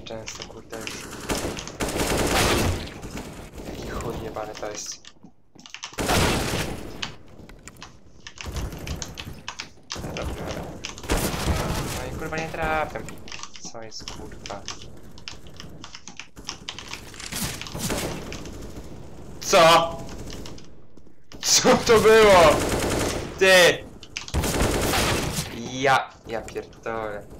często, kurde już. Jaki chuj jebany to jest. Dobra. No i kurwa nie trafiam. Co jest kurwa? Co? Co to było? Ty! Ja pierdolę.